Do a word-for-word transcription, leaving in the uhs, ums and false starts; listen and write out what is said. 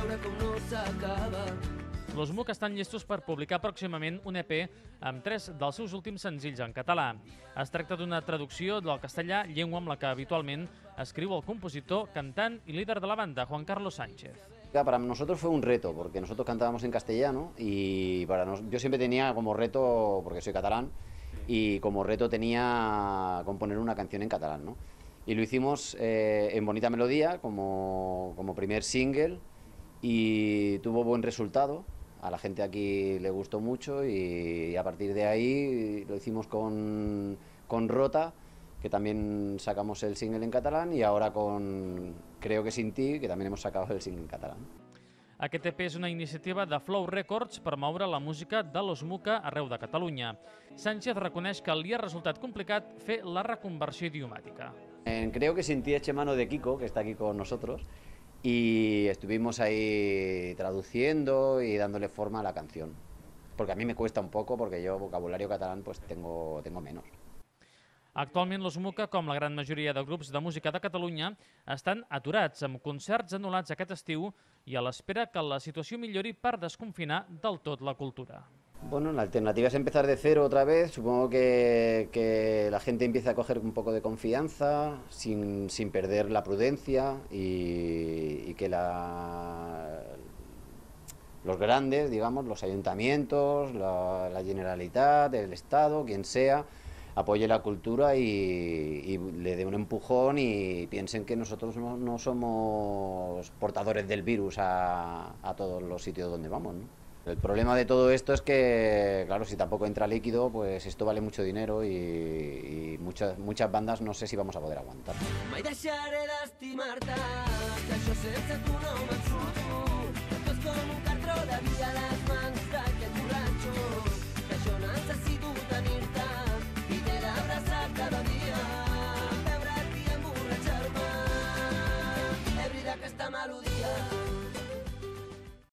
veure com no s'acaba. Los Muc estan llestos per publicar pròximament un E P amb tres dels seus últims senzills en català. Es tracta d'una traducció del castellà, llengua amb la que habitualment escriu el compositor, cantant y líder de la banda, Juan Carlos Sánchez. Para nosotros fue un reto, porque nosotros cantábamos en castellano y para nos... yo siempre tenía como reto, porque soy catalán, y como reto tenía componer una canción en catalán, ¿no? Y lo hicimos eh, en Bonita Melodía como, como primer single y tuvo buen resultado. A la gente aquí le gustó mucho y a partir de ahí lo hicimos con, con Rota, que también sacamos el single en catalán, y ahora con Creo que sin ti, que también hemos sacado el single en catalán. Aquest E P és una iniciativa de Flow Records per moure la música de Los Muca arreu de Catalunya. Sánchez reconeix que li ha resultat complicat fer la reconversió idiomàtica. En Creo que sin ti eché mano de Kiko, que está aquí con nosotros, y estuvimos ahí traduciendo y dándole forma a la canción. Porque a mí me cuesta un poco, porque yo vocabulario catalán pues tengo, tengo menos. Actualment Los Muca, com la gran majoria de grups de música de Catalunya, estan aturats amb concerts anul·lats aquest estiu i a l'espera que la situació millori per desconfinar del tot la cultura. Bueno, la alternativa es empezar de cero otra vez. Supongo que, que la gente empieza a coger un poco de confianza sin, sin perder la prudencia y, y que la, los grandes, digamos, los ayuntamientos, la, la Generalitat, el Estado, quien sea, apoye la cultura y, y le dé un empujón y piensen que nosotros no, no somos portadores del virus a, a todos los sitios donde vamos, ¿no? El problema de todo esto es que, claro, si tampoco entra líquido, pues esto vale mucho dinero y, y muchas, muchas bandas no sé si vamos a poder aguantar. Mai deixaré d'estimar-te, que això sense tu no me'n surto, que tu és com un